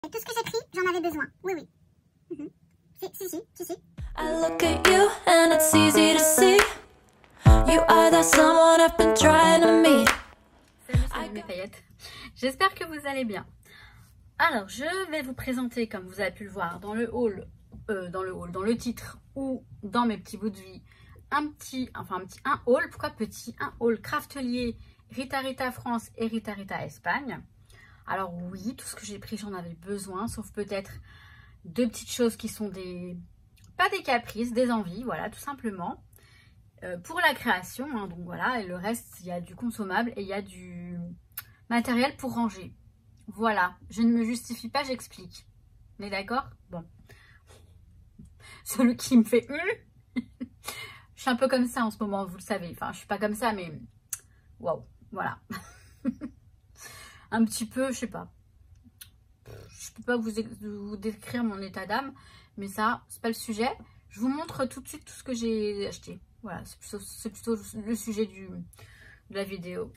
Tout ce que j'ai pris, j'en avais besoin. Oui, oui. Si. I look at you and it's easy to see. You are the someone I've been trying to meet. Salut mes paillettes. J'espère que vous allez bien. Alors, je vais vous présenter, comme vous avez pu le voir dans le dans le titre ou dans mes petits bouts de vie, un haul. Pourquoi petit? Un haul Craftelier Rita France et Rita Espagne. Alors oui, tout ce que j'ai pris, j'en avais besoin, sauf peut-être deux petites choses qui sont pas des caprices, des envies, voilà, tout simplement. Pour la création, hein, donc voilà, et le reste, il y a du consommable et il y a du matériel pour ranger. Voilà, je ne me justifie pas, j'explique. On est d'accord? Bon. Celui qui me fait... Je suis un peu comme ça en ce moment, vous le savez. Enfin, je suis pas comme ça, mais... Waouh, voilà. Un petit peu, je sais pas. Je peux pas vous décrire mon état d'âme, mais ça, c'est pas le sujet. Je vous montre tout de suite tout ce que j'ai acheté. Voilà, c'est plutôt le sujet de la vidéo.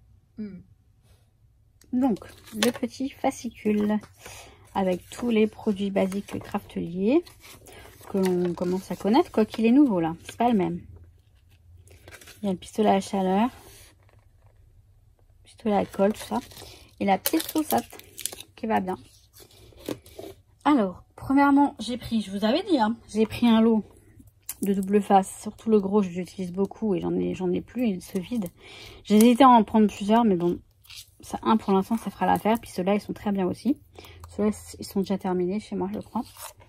Donc, le petit fascicule avec tous les produits basiques Craftelier que l'on commence à connaître, quoi qu'il est nouveau là. C'est pas le même. Il y a le pistolet à chaleur, pistolet à colle, tout ça. Et la petite saucette qui va bien. Alors, premièrement, j'ai pris, je vous avais dit, hein, j'ai pris un lot de double face. Surtout le gros, je l'utilise beaucoup et j'en ai plus, il se vide. J'ai hésité à en prendre plusieurs, mais bon, ça, un pour l'instant, ça fera l'affaire. Puis ceux-là, ils sont très bien aussi. Ceux-là, ils sont déjà terminés chez moi, je crois.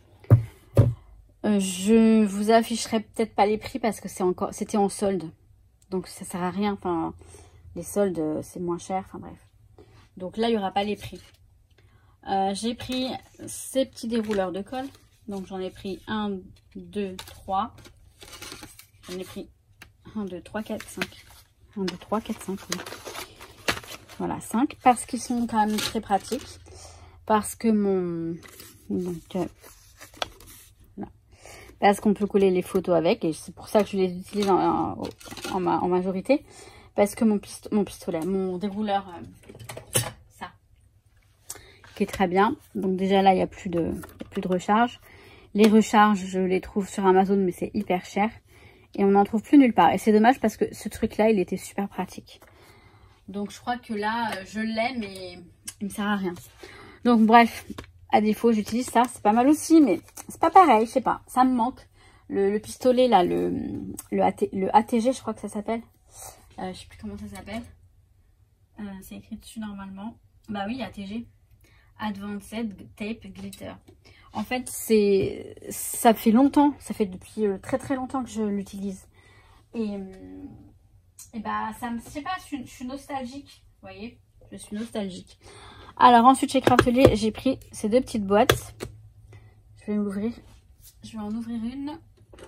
Je vous afficherai peut-être pas les prix parce que c'était en solde. Donc ça sert à rien. Enfin, les soldes, c'est moins cher. Enfin bref. Donc là, il n'y aura pas les prix. J'ai pris ces petits dérouleurs de colle. Donc j'en ai pris 1, 2, 3. J'en ai pris 1, 2, 3, 4, 5. 1, 2, 3, 4, 5. Oui. Voilà, 5. Parce qu'ils sont quand même très pratiques. Parce que parce qu'on peut coller les photos avec. Et c'est pour ça que je les utilise en majorité. Parce que mon dérouleur... qui est très bien. Donc déjà là, il n'y a plus de recharge. Les recharges, je les trouve sur Amazon, mais c'est hyper cher. Et on n'en trouve plus nulle part. Et c'est dommage parce que ce truc-là, il était super pratique. Donc je crois que là, je l'ai, mais il me sert à rien. Donc bref, à défaut, j'utilise ça. C'est pas mal aussi, mais c'est pas pareil, je sais pas. Ça me manque. Le pistolet, là, le ATG, je crois que ça s'appelle. Je sais plus comment ça s'appelle. C'est écrit dessus normalement. Bah oui, ATG. Advanced Tape Glitter. En fait, ça fait longtemps, ça fait depuis très très longtemps que je l'utilise. Et bah, je sais pas, je suis nostalgique. Vous voyez, je suis nostalgique. Alors ensuite, chez Craftelier, j'ai pris ces deux petites boîtes. Je vais l'ouvrir. Je vais en ouvrir une.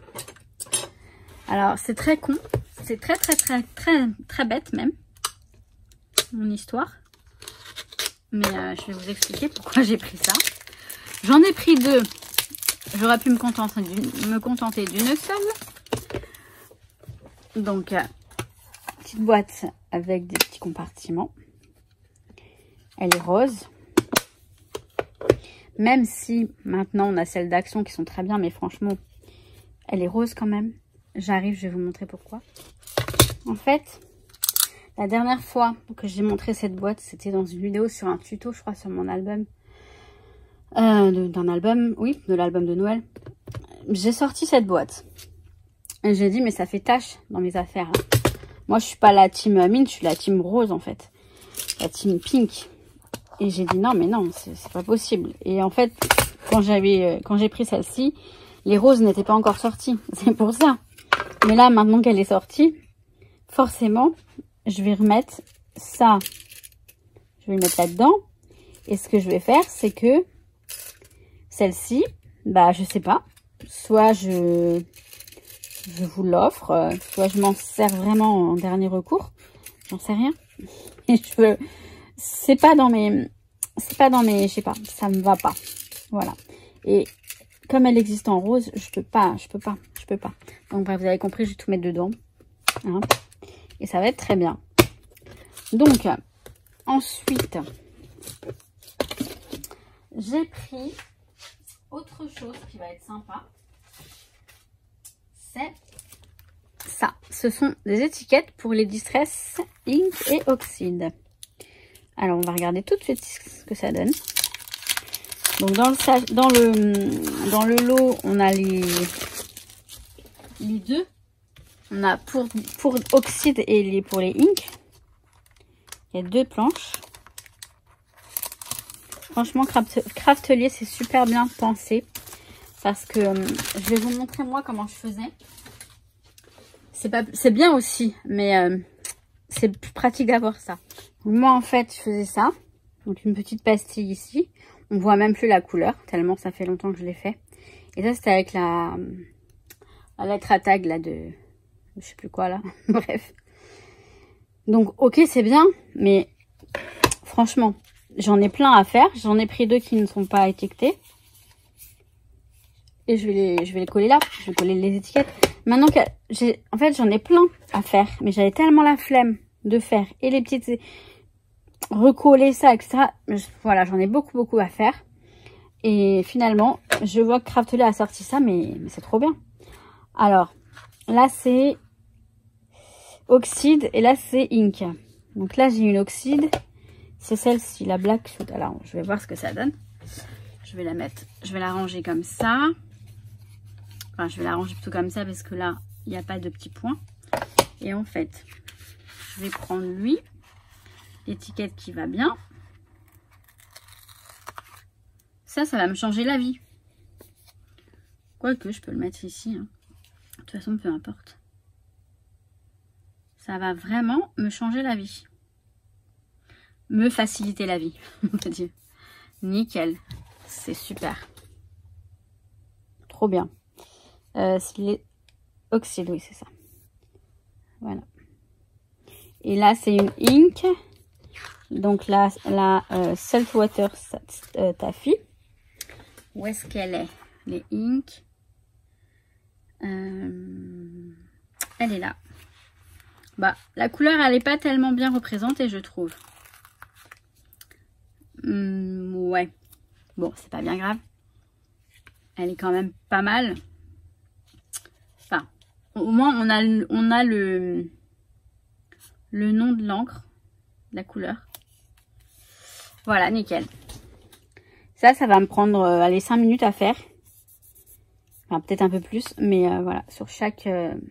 Alors, c'est très con. C'est très bête même. Mon histoire. Mais je vais vous expliquer pourquoi j'ai pris ça. J'en ai pris deux. J'aurais pu me contenter d'une seule. Donc, petite boîte avec des petits compartiments. Elle est rose. Même si maintenant on a celle d'Action qui sont très bien. Mais franchement, elle est rose quand même. J'arrive, je vais vous montrer pourquoi. En fait... La dernière fois que j'ai montré cette boîte, c'était dans une vidéo sur un tuto, je crois, sur mon album. De l'album de Noël. J'ai sorti cette boîte. Et j'ai dit, mais ça fait tache dans mes affaires. Hein. Moi, je suis pas la team mint, je suis la team rose, en fait. La team pink. Et j'ai dit, non, mais non, c'est pas possible. Et en fait, quand j'ai pris celle-ci, les roses n'étaient pas encore sorties. C'est pour ça. Mais là, maintenant qu'elle est sortie, forcément... Je vais remettre ça, je vais le mettre là-dedans. Et ce que je vais faire, c'est que celle-ci, bah je sais pas, soit je vous l'offre, soit je m'en sers vraiment en dernier recours. J'en sais rien. Et c'est pas dans mes, je sais pas, ça me va pas. Voilà. Et comme elle existe en rose, je peux pas. Donc bref, vous avez compris, je vais tout mettre dedans. Hein. Et ça va être très bien. Donc, ensuite, j'ai pris autre chose qui va être sympa. C'est ça. Ce sont des étiquettes pour les Distress Ink et Oxide. Alors, on va regarder tout de suite ce que ça donne. Donc, dans le lot, on a les deux. On a pour Oxide et pour les Ink. Il y a 2 planches. Franchement, Craftelier, c'est super bien pensé. Parce que je vais vous montrer moi comment je faisais. C'est bien aussi, mais c'est plus pratique d'avoir ça. Donc, moi, en fait, je faisais ça. Donc, une petite pastille ici. On voit même plus la couleur, tellement ça fait longtemps que je l'ai fait. Et ça, c'était avec la lettre à tag, là, de... Je sais plus quoi, là. Bref. Donc, ok, c'est bien, mais franchement, j'en ai plein à faire. J'en ai pris 2 qui ne sont pas étiquetés. Et je vais les coller là. Je vais coller les étiquettes. Maintenant que en fait, j'en ai plein à faire. Mais j'avais tellement la flemme de faire. Et les petites... recoller ça, etc. Voilà, j'en ai beaucoup à faire. Et finalement, je vois que Craftelier a sorti ça, mais c'est trop bien. Alors, là, c'est Oxide et là, c'est Ink. Donc là, j'ai une Oxide. C'est celle-ci, la Black Shoot. Alors, je vais voir ce que ça donne. Je vais la mettre, je vais la ranger comme ça. Enfin, je vais la ranger plutôt comme ça parce que là, il n'y a pas de petits points. Et en fait, je vais prendre lui. L'étiquette qui va bien. Ça va me changer la vie. Quoique, je peux le mettre ici. Hein. De toute façon, peu importe. Ça va vraiment me changer la vie. Me faciliter la vie, on va dire. Nickel. C'est super. Trop bien. C'est les Oxide, oui, c'est ça. Voilà. Et là, c'est une Ink. Donc la Saltwater Taffy. Où est-ce qu'elle est? Les Ink. Elle est là. Bah, la couleur, elle n'est pas tellement bien représentée, je trouve. Ouais. Bon, c'est pas bien grave. Elle est quand même pas mal. Enfin, au moins, on a le nom de l'encre, la couleur. Voilà, nickel. Ça va me prendre allez, 5 minutes à faire. Enfin, peut-être un peu plus. Mais voilà, sur chaque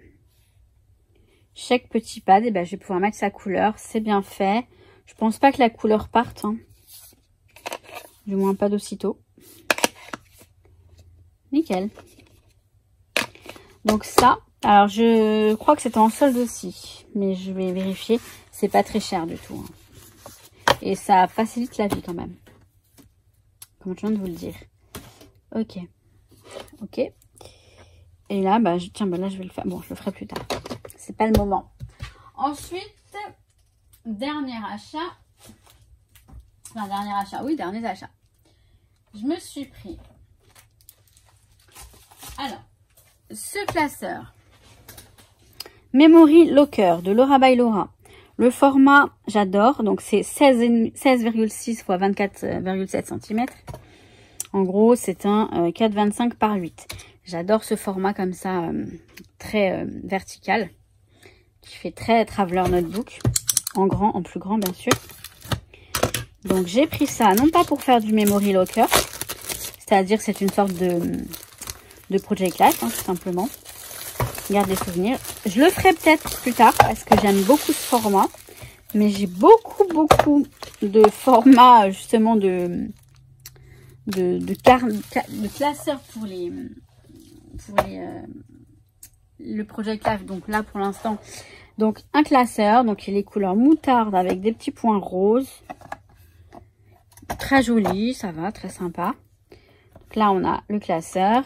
petit pad, et ben, je vais pouvoir mettre sa couleur. C'est bien fait. Je pense pas que la couleur parte. Hein. Du moins pas d'aussitôt. Nickel. Donc ça, alors je crois que c'était en solde aussi. Mais je vais vérifier. C'est pas très cher du tout. Hein. Et ça facilite la vie quand même. Comme je viens de vous le dire. Ok. Ok. Et là, bah, tiens, bah là, je vais le faire. Bon, je le ferai plus tard. C'est pas le moment. Ensuite, dernier achat. Enfin, dernier achat. Oui, dernier achat. Je me suis pris. Alors, ce classeur. Memory Locker de Laura by Laura. Le format, j'adore. Donc, c'est 16,6 x 24,7 cm. En gros, c'est un 4,25 par 8. J'adore ce format comme ça, très vertical. Qui fait très Traveler Notebook. En grand, en plus grand, bien sûr. Donc, j'ai pris ça, non pas pour faire du Memory Locker. C'est-à-dire, c'est une sorte de Project Life, hein, tout simplement. Garde des souvenirs. Je le ferai peut-être plus tard parce que j'aime beaucoup ce format. Mais j'ai beaucoup de formats justement de classeurs pour le Project Life. Donc là pour l'instant, donc un classeur. Donc il est couleur moutarde avec des petits points roses. Très joli, ça va, très sympa. Donc là on a le classeur.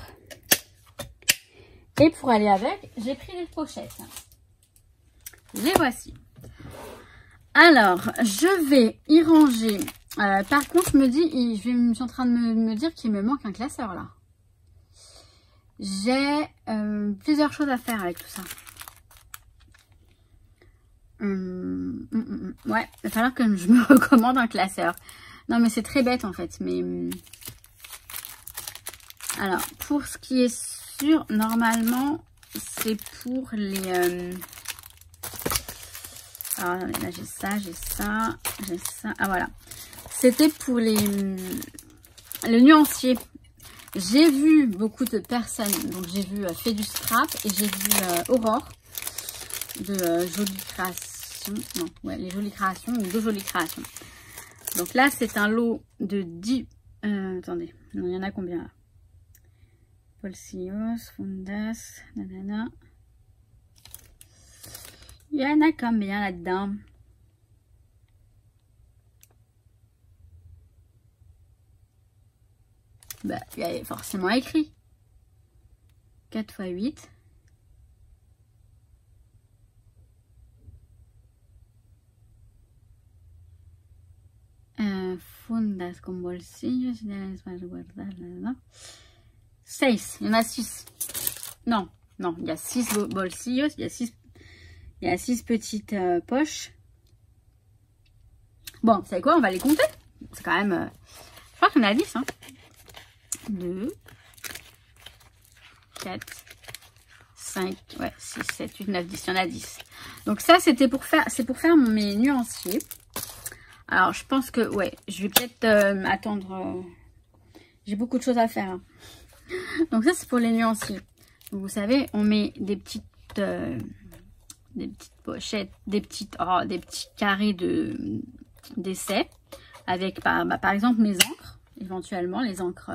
Et pour aller avec, j'ai pris les pochettes. Les voici. Alors, je vais y ranger. Par contre, je suis en train de me dire qu'il me manque un classeur là. J'ai plusieurs choses à faire avec tout ça. Ouais, il va falloir que je me recommande un classeur. Non, mais c'est très bête en fait. Mais Alors, pour ce qui est sûr, normalement, c'est pour les... Alors, là, j'ai ça, j'ai ça, j'ai ça. Ah, voilà. C'était pour le nuancier. J'ai vu beaucoup de personnes. Donc, j'ai vu Fait du Scrap et j'ai vu Aurore de Jolies Créations. Non, ouais, les Jolies Créations ou de Jolies Créations. Donc là, c'est un lot de 10... attendez, non, il y en a combien là? Bolsillos, fundas, nanana. Il y en a combien là-dedans? Bah, il y a forcément écrit. 4 x 8. Fundas con bolsillos. 6. Il y en a 6. Non, non, il y a 6 bolsillos. Il y a 6 petites poches. Bon, vous savez quoi? On va les compter. C'est quand même... je crois qu'il y en a 10. Hein. 2, 4, 5, ouais, 6, 7, 8, 9, 10. Il y en a 10. Donc ça, c'était pour faire... c'est pour faire mes nuanciers. Alors, je pense que... ouais, je vais peut-être attendre... j'ai beaucoup de choses à faire. Hein. Donc ça, c'est pour les nuanciers. Donc, vous savez, on met des petites pochettes, des petits carrés d'essai avec par exemple mes encres, éventuellement les encres,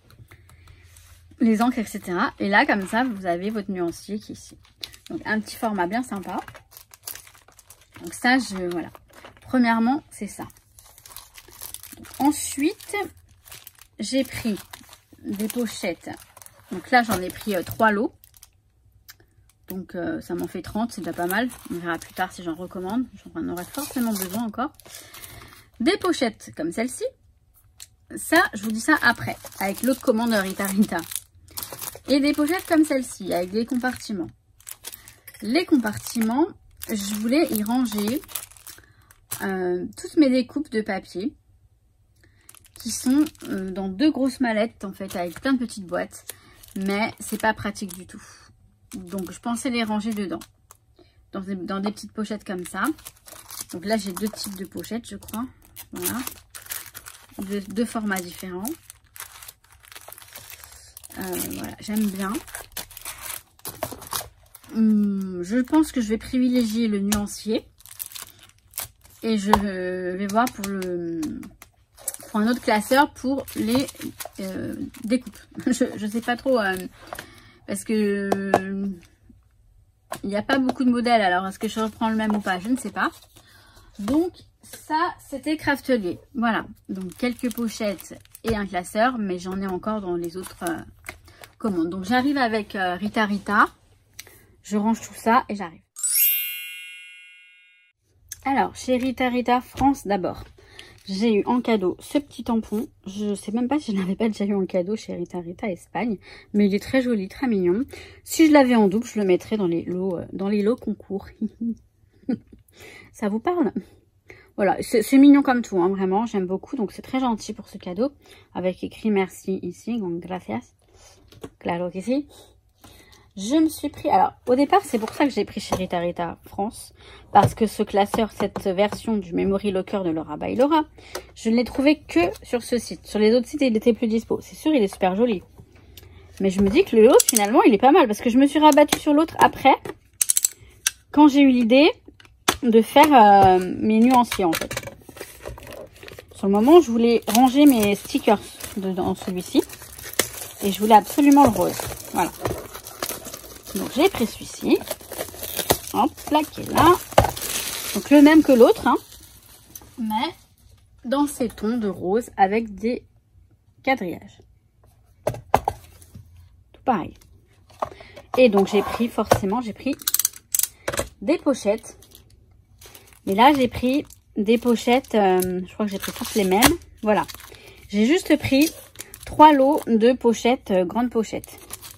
etc. Et là, comme ça, vous avez votre nuancier qui est ici. Donc un petit format bien sympa. Donc ça, voilà. Premièrement, c'est ça. Donc, ensuite, j'ai pris des pochettes. Donc là, j'en ai pris 3 lots. Donc ça m'en fait 30, c'est déjà pas mal. On verra plus tard si j'en recommande. J'en aurai forcément besoin encore. Des pochettes comme celle-ci. Ça, je vous dis ça après, avec l'autre commande Rita Rita. Et des pochettes comme celle-ci, avec des compartiments. Les compartiments, je voulais y ranger toutes mes découpes de papier. Qui sont dans 2 grosses mallettes, en fait, avec plein de petites boîtes. Mais c'est pas pratique du tout. Donc, je pensais les ranger dedans. Dans des petites pochettes comme ça. Donc là, j'ai 2 types de pochettes, je crois. Voilà. Deux formats différents. Voilà, j'aime bien. Je pense que je vais privilégier le nuancier. Et je vais voir pour un autre classeur pour les découpes. Je sais pas trop... parce que il n'y a pas beaucoup de modèles. Alors, est-ce que je reprends le même ou pas? Je ne sais pas. Donc, ça, c'était Craftelier. Voilà. Donc, quelques pochettes et un classeur. Mais j'en ai encore dans les autres commandes. Donc, j'arrive avec Rita Rita. Je range tout ça et j'arrive. Alors, chez Rita Rita France, d'abord. J'ai eu en cadeau ce petit tampon. Je sais même pas si je l'avais pas déjà eu en cadeau chez Rita Rita Espagne. Mais il est très joli, très mignon. Si je l'avais en double, je le mettrais dans les lots concours. Ça vous parle? Voilà, c'est mignon comme tout, hein, vraiment. J'aime beaucoup. Donc c'est très gentil pour ce cadeau. Avec écrit merci ici. Donc gracias. Claro que si. Je me suis pris... Alors, au départ, c'est pour ça que j'ai pris chez Rita Rita France. Parce que ce classeur, cette version du Memory Locker de Laura by Laura, je ne l'ai trouvé que sur ce site. Sur les autres sites, il était plus dispo. C'est sûr, il est super joli. Mais je me dis que le haut, finalement, il est pas mal. Parce que je me suis rabattue sur l'autre après. Quand j'ai eu l'idée de faire mes nuanciers, en fait. Sur le moment, je voulais ranger mes stickers dans celui-ci. Et je voulais absolument le rose. Voilà. Donc j'ai pris celui-ci. Hop, là, qui est là. Donc le même que l'autre, hein. Mais dans ces tons de rose avec des quadrillages. Tout pareil. Et donc j'ai pris, forcément, j'ai pris des pochettes. Mais là, j'ai pris des pochettes, je crois que j'ai pris toutes les mêmes. Voilà. J'ai juste pris 3 lots de pochettes, grandes pochettes.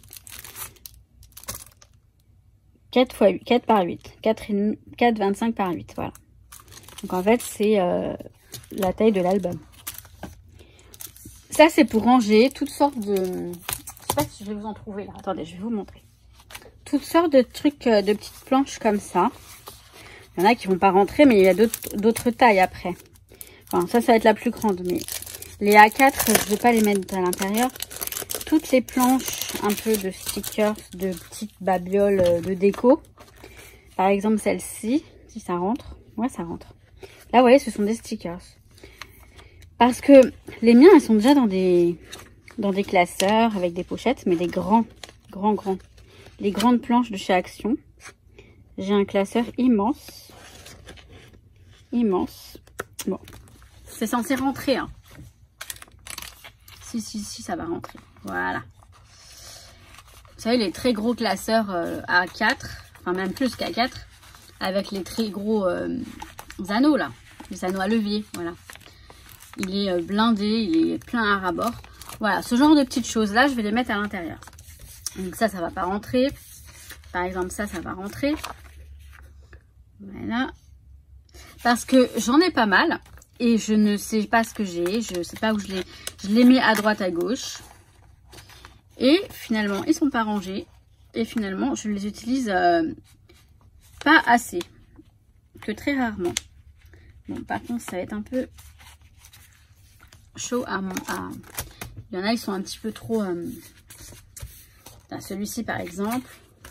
4 par 8. 4,25 par 8. Voilà. Donc en fait, c'est la taille de l'album. Ça, c'est pour ranger toutes sortes sais pas si je vais vous en trouver là. Attendez, je vais vous montrer. Toutes sortes de trucs, de petites planches comme ça. Il y en a qui vont pas rentrer, mais il y a d'autres tailles après. Enfin, ça va être la plus grande, mais les A4, je vais pas les mettre à l'intérieur. Toutes les planches, un peu de stickers, de petites babioles de déco. Par exemple, celle-ci, si ça rentre. Ouais, ça rentre. Là, vous voyez, ce sont des stickers. Parce que les miens, elles sont déjà dans des classeurs avec des pochettes, mais des grands. Les grandes planches de chez Action. J'ai un classeur immense. Bon, c'est censé rentrer, hein. Si, ça va rentrer. Voilà. Vous savez, les très gros classeurs A4, enfin même plus qu'A4, avec les très gros anneaux, là. Les anneaux à levier, voilà. Il est blindé, il est plein à ras-bord. Voilà, ce genre de petites choses-là, je vais les mettre à l'intérieur. Donc ça va pas rentrer. Par exemple, ça va rentrer. Voilà. Parce que j'en ai pas mal. Et je ne sais pas ce que j'ai. Je ne sais pas où je les mets à droite, à gauche. Et finalement, ils sont pas rangés. Et finalement, je les utilise pas assez. Que très rarement. Bon, par contre, ça va être un peu chaud à... Il y en a, ils sont un petit peu trop... Celui-ci, par exemple.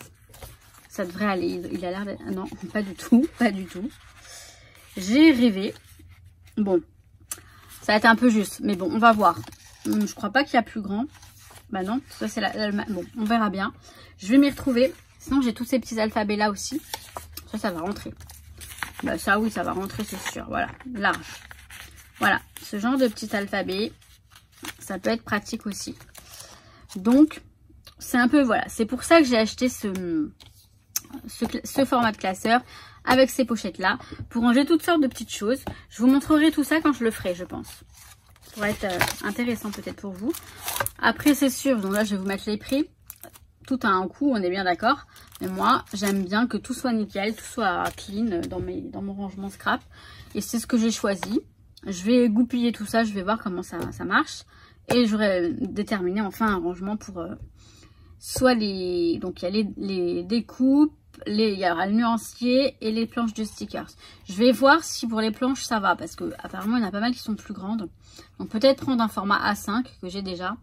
Ça devrait aller. Il a l'air d'être... Non, pas du tout. Pas du tout. J'ai rêvé. Bon. Ça va être un peu juste. Mais bon, on va voir. Je crois pas qu'il y a plus grand. Bah non. Ça, c'est bon, on verra bien. Je vais m'y retrouver. Sinon, j'ai tous ces petits alphabets là aussi. Ça va rentrer. Bah ça, oui, ça va rentrer, c'est sûr. Voilà. Large. Voilà. Ce genre de petit alphabet, ça peut être pratique aussi. Donc, c'est un peu... Voilà. C'est pour ça que j'ai acheté ce format de classeur avec ces pochettes là pour ranger toutes sortes de petites choses. Je vous montrerai tout ça quand je le ferai, je pense. Ça pourrait être intéressant peut-être pour vous. Après, c'est sûr, donc là je vais vous mettre les prix. Tout a un coût, on est bien d'accord. Mais moi, j'aime bien que tout soit nickel, tout soit clean dans mon rangement scrap. Et c'est ce que j'ai choisi. Je vais goupiller tout ça, je vais voir comment ça marche. Et j'aurai déterminé enfin un rangement pour soit les... Donc il y a les découpes, il y aura le nuancier et les planches de stickers. Je vais voir si pour les planches ça va, parce que apparemment il y en a pas mal qui sont plus grandes. Donc peut-être prendre un format A5 que j'ai déjà.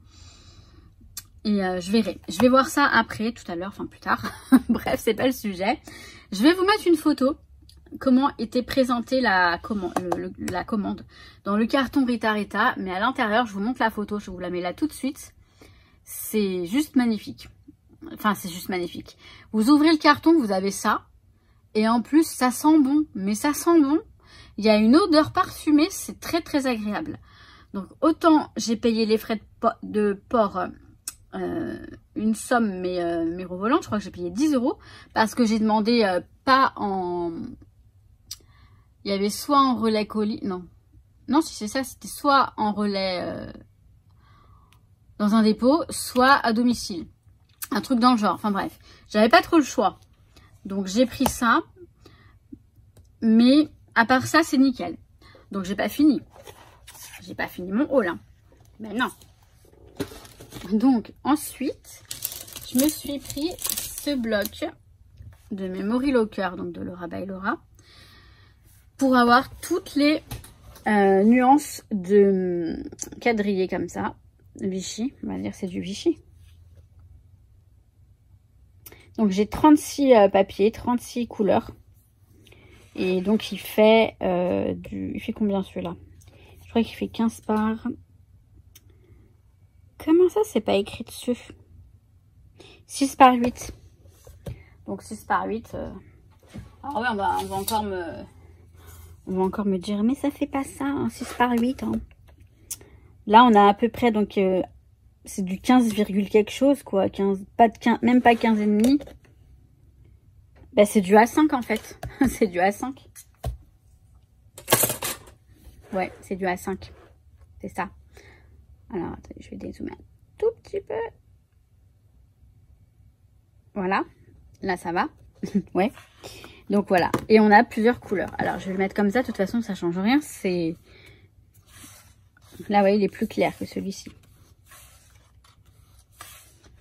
Et je verrai. Je vais voir ça après, tout à l'heure, enfin plus tard. Bref, c'est pas le sujet. Je vais vous mettre une photo. Comment était présentée la commande dans le carton Rita Rita. Mais à l'intérieur, je vous montre la photo. Je vous la mets là tout de suite. C'est juste magnifique. Enfin, c'est juste magnifique. Vous ouvrez le carton, vous avez ça. Et en plus, ça sent bon. Mais ça sent bon. Il y a une odeur parfumée. C'est très, très agréable. Donc, autant j'ai payé les frais de port... une somme mais revolante. Je crois que j'ai payé 10 € parce que j'ai demandé pas en... Il y avait soit en relais colis... Non, si c'est ça, c'était soit en relais dans un dépôt, soit à domicile. Un truc dans le genre. Enfin bref, j'avais pas trop le choix. Donc j'ai pris ça. Mais à part ça, c'est nickel. Donc j'ai pas fini. J'ai pas fini mon haul. Hein. Ben non. Donc ensuite, je me suis pris ce bloc de Memory Locker, donc de Laura by Laura, pour avoir toutes les nuances de quadrillé comme ça, Vichy, on va dire c'est du Vichy. Donc j'ai 36 papiers, 36 couleurs, et donc il fait il fait combien celui-là? Je crois qu'il fait 15 par... Comment ça, c'est pas écrit dessus? 6 par 8. Donc 6 par 8. Alors oui, on va encore me dire, mais ça fait pas ça, hein, 6 par 8. Hein. Là, on a à peu près, donc, c'est du 15, quelque chose, quoi. 15, même pas 15 et demi. Ben, c'est du A5, en fait. C'est du A5. Ouais, c'est du A5. C'est ça. Alors, attendez, je vais dézoomer un tout petit peu. Voilà. Là, ça va. Ouais. Donc, voilà. Et on a plusieurs couleurs. Alors, je vais le mettre comme ça. De toute façon, ça change rien. C'est... Là, vous voyez, il est plus clair que celui-ci.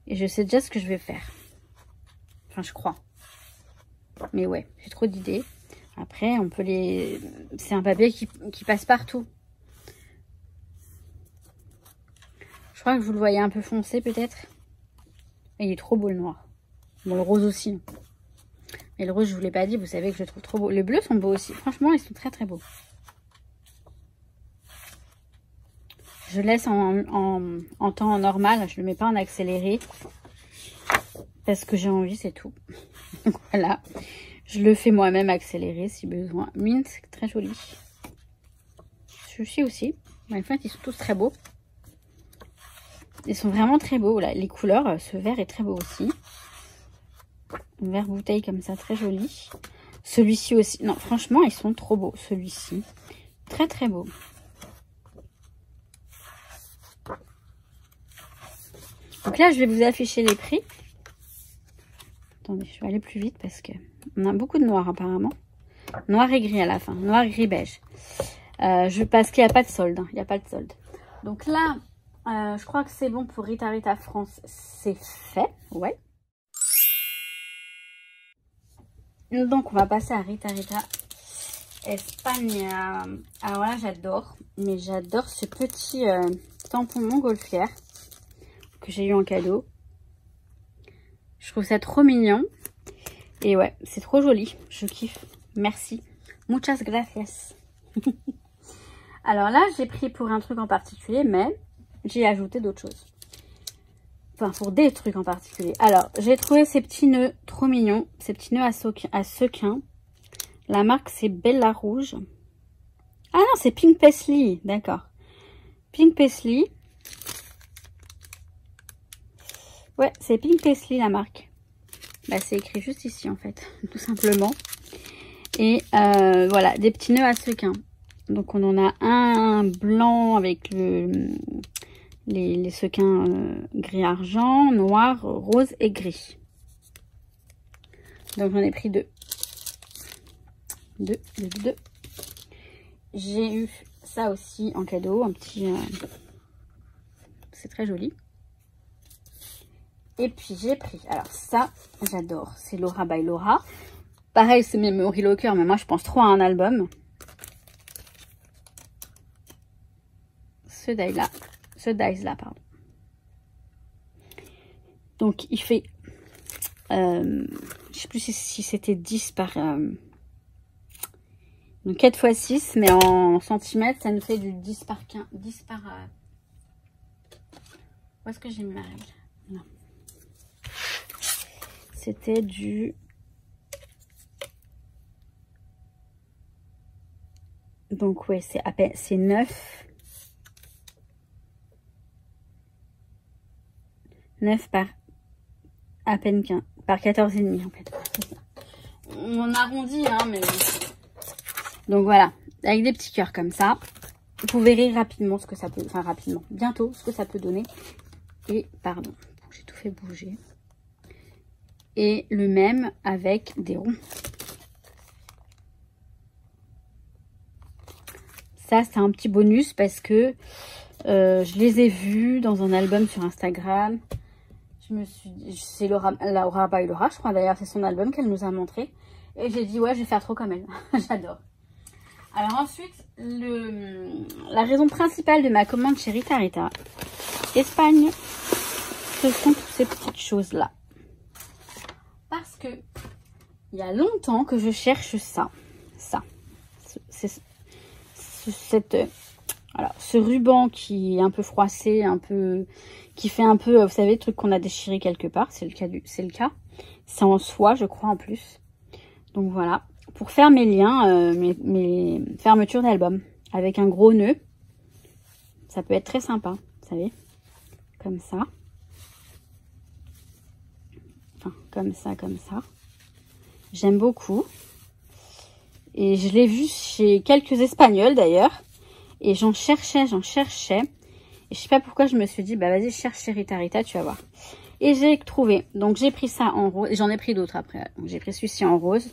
Et je sais déjà ce que je vais faire. Enfin, je crois. Mais ouais, j'ai trop d'idées. Après, on peut les... C'est un papier qui passe partout. Je crois que vous le voyez un peu foncé, peut-être. Il est trop beau, le noir. Bon, le rose aussi. Mais le rose, je vous l'ai pas dit, vous savez que je le trouve trop beau. Les bleus sont beaux aussi. Franchement, ils sont très très beaux. Je laisse en temps normal. Je ne le mets pas en accéléré. Parce que j'ai envie, c'est tout. Voilà. Je le fais moi-même accéléré si besoin. Mint, c'est très joli. Celui-ci aussi. En fait, ils sont tous très beaux. Ils sont vraiment très beaux. Là. Les couleurs, ce vert est très beau aussi. Un vert bouteille comme ça, très joli. Celui-ci aussi. Non, franchement, ils sont trop beaux. Celui-ci. Très très beau. Donc là, je vais vous afficher les prix. Attendez, je vais aller plus vite parce que on a beaucoup de noir apparemment. Noir et gris à la fin. Noir, gris, beige. Parce qu'il n'y a pas de solde. Il n'y a pas de solde. Donc là, je crois que c'est bon pour Rita Rita France. C'est fait. Ouais. Donc, on va passer à Rita Rita Espagne. Alors là, j'adore. Mais j'adore ce petit tampon montgolfière que j'ai eu en cadeau. Je trouve ça trop mignon. Et ouais, c'est trop joli. Je kiffe. Merci. Muchas gracias. Alors là, j'ai pris pour un truc en particulier, mais j'ai ajouté d'autres choses. Enfin, pour des trucs en particulier. Alors, j'ai trouvé ces petits nœuds trop mignons. Ces petits nœuds à sequins. La marque, c'est Bella Rouge. Ah non, c'est Pink Paisley. D'accord. Pink Paisley. Ouais, c'est Pink Paisley la marque. Bah, c'est écrit juste ici en fait, tout simplement. Et voilà, des petits nœuds à sequins. Donc on en a un blanc avec les sequins gris argent, noir, rose et gris. Donc j'en ai pris deux. Deux. J'ai eu ça aussi en cadeau, un petit... c'est très joli. Et puis j'ai pris, alors ça, j'adore, c'est Laura by Laura. Pareil, c'est Memory Locker, mais moi je pense trop à un album. Ce dice-là, pardon. Donc il fait, je sais plus si c'était 10 par... donc 4 x 6, mais en centimètres, ça nous fait du 10 par 15, 10 par... Où est-ce que j'ai mis ma règle? Non. C'était du... Donc ouais, c'est à peine, c'est 9. 9 par à peine 15, par 14,5 en fait. On arrondit, hein, mais... Donc voilà, avec des petits cœurs comme ça. Vous verrez rapidement ce que ça peut... Enfin rapidement, bientôt ce que ça peut donner. Et, pardon, j'ai tout fait bouger. Et le même avec des ronds. Ça, c'est un petit bonus parce que je les ai vus dans un album sur Instagram. Je me suis dit, c'est Laura by Laura, je crois d'ailleurs, c'est son album qu'elle nous a montré. Et j'ai dit, ouais, je vais faire trop comme elle. J'adore. Alors ensuite, la raison principale de ma commande chez Rita Rita Espagne, ce sont toutes ces petites choses-là. Parce que il y a longtemps que je cherche ça. Alors, ce ruban qui est un peu froissé, qui fait un peu, vous savez, le truc qu'on a déchiré quelque part. C'est le cas. C'est en soie, je crois, en plus. Donc voilà. Pour faire mes liens, mes fermetures d'album. Avec un gros nœud. Ça peut être très sympa, vous savez. Comme ça. Enfin, comme ça. J'aime beaucoup. Et je l'ai vu chez quelques Espagnols d'ailleurs. Et j'en cherchais. Et je sais pas pourquoi je me suis dit, bah vas-y, cherche chez Rita Rita, tu vas voir. Et j'ai trouvé. Donc j'ai pris ça en rose. J'en ai pris d'autres après. Donc j'ai pris celui-ci en rose.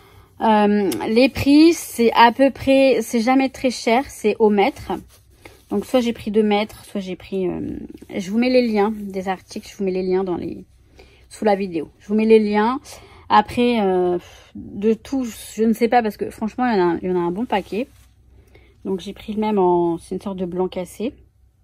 Les prix, c'est à peu près, c'est jamais très cher. C'est au mètre. Donc soit j'ai pris 2 mètres, soit j'ai pris... je vous mets les liens des articles, je vous mets les liens sous la vidéo. Je vous mets les liens. Après, de tout, je ne sais pas parce que franchement, il y en a un bon paquet. Donc j'ai pris le même en... C'est une sorte de blanc cassé.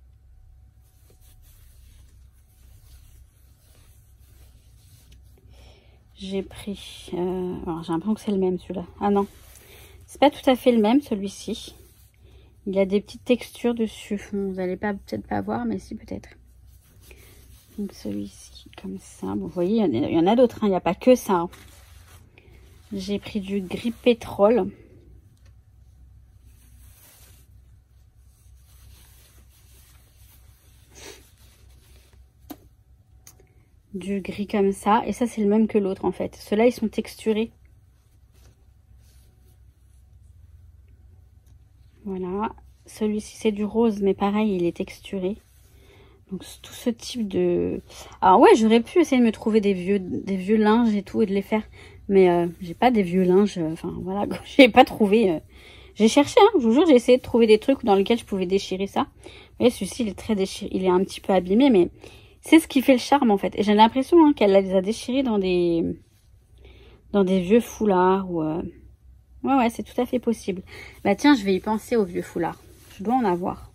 J'ai pris... alors j'ai l'impression que c'est le même celui-là. Ah non, c'est pas tout à fait le même celui-ci. Il y a des petites textures dessus. Bon, vous n'allez peut-être pas voir, mais si peut-être. Donc celui-ci, comme ça. Bon, vous voyez, il y en a d'autres. Hein. Il n'y a pas que ça. Hein. J'ai pris du gris pétrole. Du gris comme ça. Et ça, c'est le même que l'autre, en fait. Ceux-là, ils sont texturés. Voilà. Celui-ci, c'est du rose, mais pareil, il est texturé. Donc, tout ce type de... Alors, ouais, j'aurais pu essayer de me trouver des vieux linges et tout, et de les faire. Mais j'ai pas des vieux linges. Enfin, voilà, j'ai pas trouvé... J'ai cherché, hein, je vous jure, j'ai essayé de trouver des trucs dans lesquels je pouvais déchirer ça. Vous voyez, celui-ci, il est très déchiré. Il est un petit peu abîmé, mais c'est ce qui fait le charme, en fait. Et j'ai l'impression hein, qu'elle les a déchirés dans des vieux foulards ou... Ouais, c'est tout à fait possible. Bah tiens, je vais y penser aux vieux foulards. Je dois en avoir.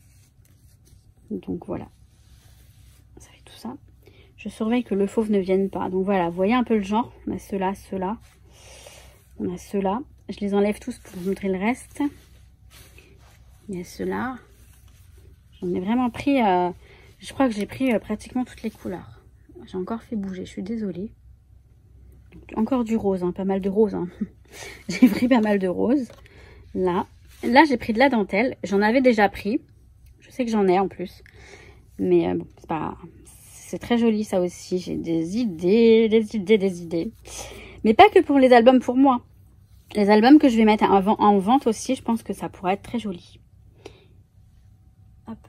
Donc voilà. Ça fait tout ça. Je surveille que le fauve ne vienne pas. Donc voilà, vous voyez un peu le genre. On a ceux-là, ceux-là. On a ceux-là. Je les enlève tous pour vous montrer le reste. Il y a ceux-là. J'en ai vraiment pris... je crois que j'ai pris pratiquement toutes les couleurs. J'ai encore fait bouger, je suis désolée. Encore du rose, hein, pas mal de rose. Hein. J'ai pris pas mal de rose. Là j'ai pris de la dentelle. J'en avais déjà pris. Je sais que j'en ai en plus. Mais bon, c'est pas... C'est très joli ça aussi. J'ai des idées. Mais pas que pour les albums pour moi. Les albums que je vais mettre en vente aussi, je pense que ça pourrait être très joli. Hop.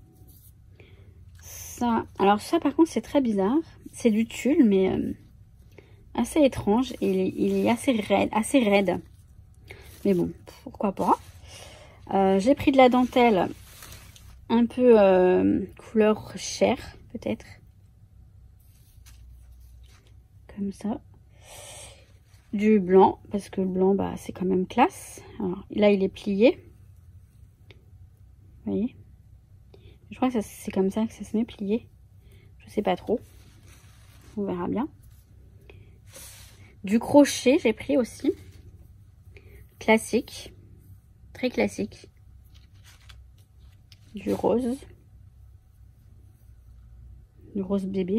Ça, alors ça par contre c'est très bizarre. C'est du tulle mais assez étrange. Et il est assez raide. Mais bon, pourquoi pas. J'ai pris de la dentelle un peu couleur chair peut-être. Comme ça. Du blanc, parce que le blanc, bah, c'est quand même classe. Alors, là, il est plié. Vous voyez? Je crois que c'est comme ça que ça se met plié. Je sais pas trop. On verra bien. Du crochet, j'ai pris aussi. Classique. Très classique. Du rose. Du rose bébé.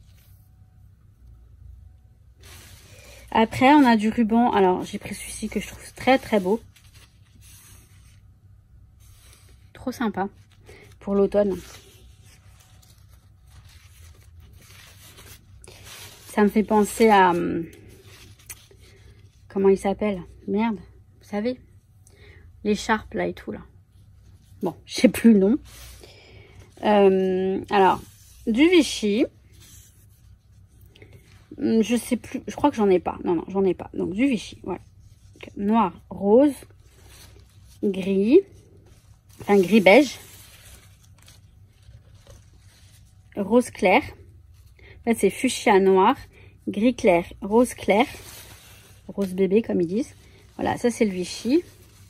Après, on a du ruban. Alors, j'ai pris celui-ci que je trouve très très beau. Trop sympa. Pour l'automne. Ça me fait penser à... comment il s'appelle? Merde. Vous savez? L'écharpe là et tout là. Bon, je sais plus le nom. Alors, du Vichy. Je sais plus, je crois que j'en ai pas. Non, j'en ai pas. Donc du Vichy, voilà. Donc, noir, rose, gris, enfin gris beige, rose clair. En fait, c'est fuchsia noir, gris clair, rose bébé comme ils disent. Voilà, ça c'est le Vichy.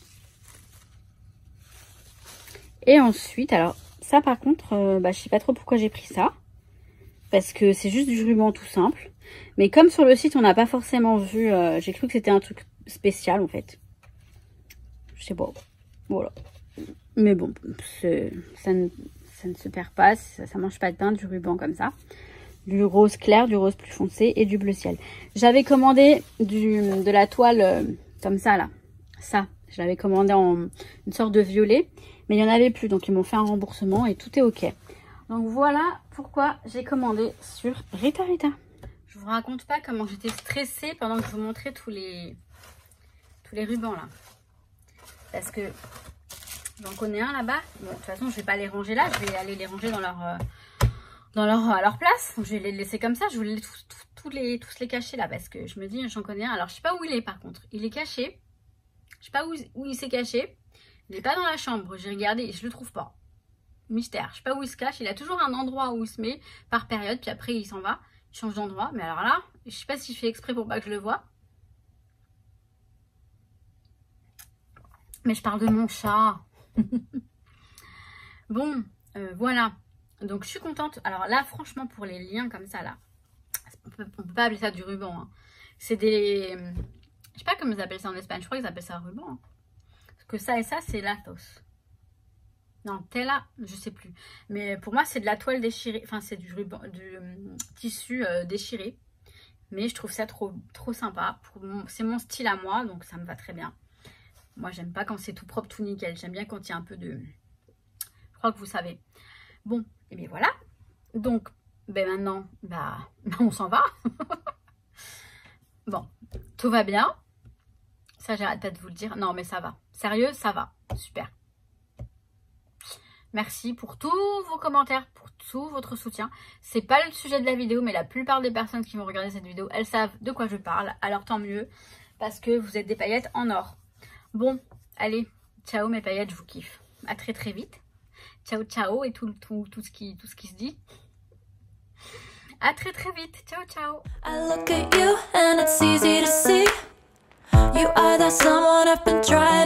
Et ensuite, alors ça par contre, je sais pas trop pourquoi j'ai pris ça. Parce que c'est juste du ruban tout simple. Mais comme sur le site, on n'a pas forcément vu... j'ai cru que c'était un truc spécial, en fait. Je sais pas. Voilà. Mais bon, ça ne se perd pas. Ça mange pas de pain, du ruban comme ça. Du rose clair, du rose plus foncé et du bleu ciel. J'avais commandé de la toile comme ça, là. Ça, je l'avais commandé en une sorte de violet. Mais il n'y en avait plus, donc ils m'ont fait un remboursement et tout est OK. Donc voilà pourquoi j'ai commandé sur Rita Rita. Je vous raconte pas comment j'étais stressée pendant que je vous montrais tous les rubans là. Parce que j'en connais un là-bas. Bon, de toute façon, je vais pas les ranger là. Je vais aller les ranger à leur place. Donc, je vais les laisser comme ça. Je voulais tous les cacher là. Parce que je me dis, j'en connais un. Alors, je sais pas où il est par contre. Il est caché. Je sais pas où il s'est caché. Il n'est pas dans la chambre. J'ai regardé et je le trouve pas. mystère. Je sais pas où il se cache. Il a toujours un endroit où il se met par période. Puis après, il s'en va. Il change d'endroit. Mais alors là, je sais pas s'il fait exprès pour pas que je le voie. Mais je parle de mon chat. Bon, voilà. Donc, je suis contente. Alors là, franchement, pour les liens comme ça, là, on peut pas appeler ça du ruban. Hein. C'est des... Je sais pas comment ils appellent ça en Espagne. Je crois qu'ils appellent ça ruban. Hein. Parce que ça et ça, c'est latos. Non, tela, je sais plus. Mais pour moi, c'est de la toile déchirée. Enfin, c'est du ruban, du tissu déchiré. Mais je trouve ça trop sympa. C'est mon style à moi, donc ça me va très bien. Moi, j'aime pas quand c'est tout propre, tout nickel. J'aime bien quand il y a un peu de... Je crois que vous savez. Bon, et bien voilà. Donc, ben maintenant, on s'en va. Bon, tout va bien. Ça, j'arrête pas de vous le dire. Non, mais ça va. Sérieux, ça va. Super. Merci pour tous vos commentaires, pour tout votre soutien. C'est pas le sujet de la vidéo, mais la plupart des personnes qui vont regarder cette vidéo, elles savent de quoi je parle. Alors tant mieux, parce que vous êtes des paillettes en or. Bon, allez, ciao mes paillettes, je vous kiffe. À très très vite. Ciao ciao et tout ce qui se dit. À très très vite. Ciao ciao. I look at you and it's easy to see. You are that someone I've been trying